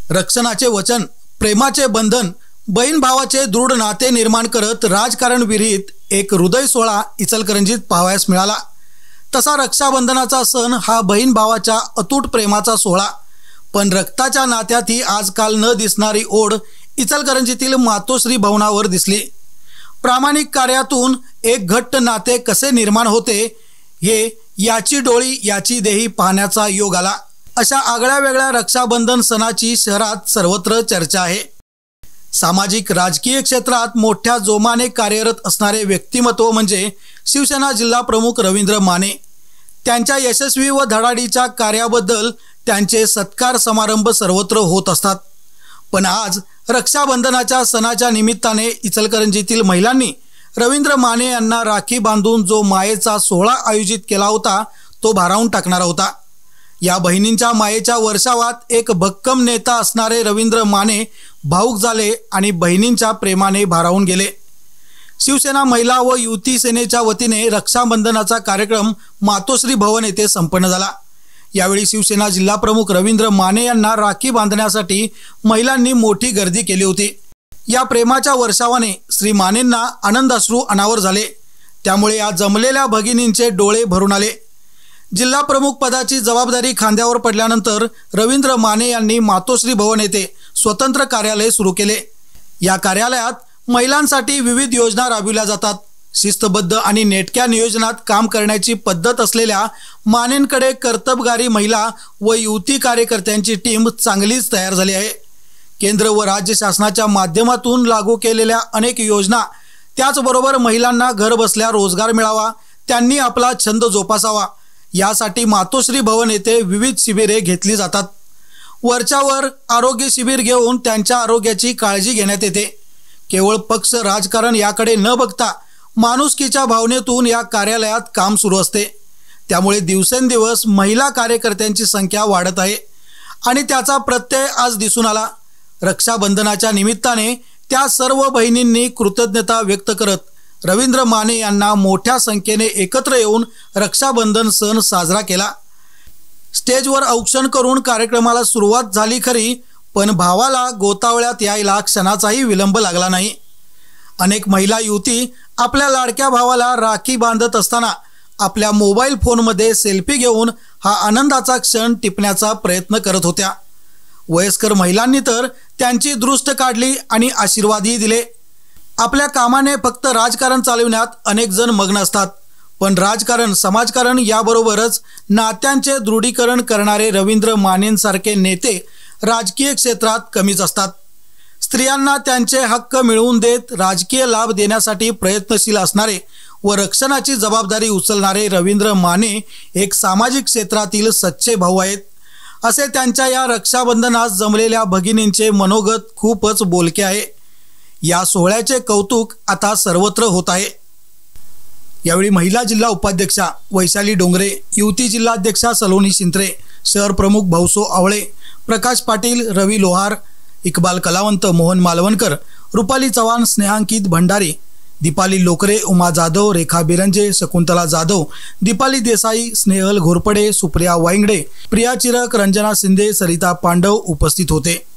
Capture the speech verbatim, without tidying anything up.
रक्षणाचे वचन, प्रेमाचे बंधन, बहीण भावाचे दृढ नाते निर्माण करत राजकारण विरहित एक हृदय सोहळा इचलकरंजीत पाहावयास मिळाला। तसा रक्षाबंधनाचा सण हा बहीण भावाच्या अतूट प्रेमाचा सोहळा, पण रक्ताच्या नात्यातही आजकाल न दिसणारी ओढ इचलकरंजीतील मातोश्री भवनावर दिसली। प्रामाणिक कार्यातून एक घट्ट नाते कसे निर्माण होते हे याची डोळी याची देही पाहण्याचा योग आला। अशा आगळ्या वेगळ्या रक्षाबंधन सणाची शहरात सर्वत्र चर्चा आहे। सामाजिक राजकीय क्षेत्रात मोठ्या जोमाने कार्यरत असणारे व्यक्तिमत्व म्हणजे शिवसेना जिल्हा प्रमुख रवींद्र माने। त्यांच्या यशस्वी व धडाडीच्या कार्याबद्दल त्यांचे सत्कार समारंभ सर्वत्र होत असतात। पण आज रक्षाबंधनाच्या सणाच्या निमित्ताने इचलकरंजीतील महिलांनी रवींद्र माने यांना राखी बांधून जो मायेचा सोहळा आयोजित केला होता तो भारावून टाकणारा होता। या बहिणींच्या मायेच्या वर्षावात एक भक्कम नेता असणारे रवींद्र माने भावुक झाले आणि बहिणींच्या प्रेमाने भारावून गेले। शिवसेना महिला व युती सेनेच्या वतीने रक्षाबंधनाचा कार्यक्रम मातोश्री भवन येथे संपन्न झाला। यावेळी शिवसेना जिल्हा प्रमुख रवींद्र माने यांना राखी बांधण्यासाठी महिलांनी मोठी गर्दी केली होती। या प्रेमाच्या वर्षावाने श्री मानेंना आनंदाश्रू अनावर झाले, त्यामुळे या जमलेल्या भगिनींचे डोळे भरून आले। जिल्हा प्रमुख पदाची जबाबदारी खांद्यावर पडल्यानंतर रवींद्र माने यांनी मातोश्री भवन येथे स्वतंत्र कार्यालय सुरू केले। या कार्यालयात महिलांसाठी विविध योजना राबविल्या जातात। शिस्तबद्ध आणि नेटक्या नियोजनात काम करण्याची पद्धत असलेल्या मानेंकडे कर्तबगारी महिला व युती कार्यकर्त्यांची टीम चांगलीच तयार झाली आहे। केंद्र व राज्य शासनाच्या माध्यमातून लागू केलेल्या अनेक योजना, त्याचबरोबर महिलांना घर बसल्या रोजगार मिळावा, त्यांनी आपला छंद जोपासावा यासाठी मातोश्री भवन येथे विविध शिबिरे घेतली जातात। वरच्यावर आरोग्य शिबिर घेऊन त्यांच्या आरोग्याची काळजी घेण्यात येते। केवळ पक्ष राजकारण याकडे न बघता माणुसकीच्या भावनेतून या कार्यालयात काम सुरू असते। त्यामुळे दिवसेंदिवस महिला कार्यकर्त्यांची संख्या वाढत आहे आणि त्याचा प्रत्यय आज दिसून आला। रक्षाबंधनाच्या निमित्ताने त्या सर्व बहिणींनी कृतज्ञता व्यक्त करत रवींद्र माने यांना मोठ्या संख्येने एकत्र येऊन रक्षाबंधन सण साजरा केला। स्टेजवर औक्षण करून कार्यक्रमाला सुरुवात झाली खरी, पण भावाला गोतावळ्यात यायला क्षणाचाही विलंब लागला नाही। अनेक महिला युवती आपल्या लाडक्या भावाला राखी बांधत असताना आपल्या मोबाईल फोनमध्ये सेल्फी घेऊन हा आनंदाचा क्षण टिपण्याचा प्रयत्न करत होत्या। वयस्कर महिलांनी तर त्यांची दृष्ट काढली आणि आशीर्वादही दिले। आपल्या कामाने फक्त राजकारण चालविण्यात अनेक जण मग्न असतात, पण राजकारण, समाजकारण याबरोबरच नात्यांचे दृढीकरण करणारे रवींद्र मानेंसारखे नेते राजकीय क्षेत्रात कमीच असतात। स्त्रियांना त्यांचे हक्क मिळवून देत राजकीय लाभ देण्यासाठी प्रयत्नशील असणारे व रक्षणाची जबाबदारी उचलणारे रवींद्र माने एक सामाजिक क्षेत्रातील सच्चे भाऊ आहेत। असे त्यांच्या या रक्षाबंधनास जमलेल्या भगिनींचे मनोगत खूपच बोलके आहे। या सोहळ्याचे कौतुक आता सर्वत्र होत आहे। यावेळी महिला जिल्हा उपाध्यक्षा वैशाली डोंगरे, युवती जिल्हाध्यक्षा सलोनी शिंत्रे, शहर प्रमुख भाऊसो आवळे, प्रकाश पाटील, रवी लोहार, इकबाल कलावंत, मोहन मालवणकर, रुपाली चव्हाण, स्नेहांकित भंडारी, दीपाली लोकरे, उमा जाधव, रेखा बिरंजे, शकुंतला जाधव, दीपाली देसाई, स्नेहल घोरपडे, सुप्रिया वाईंगडे, प्रिया चिरक, रंजना शिंदे, सरिता पांडव उपस्थित होते।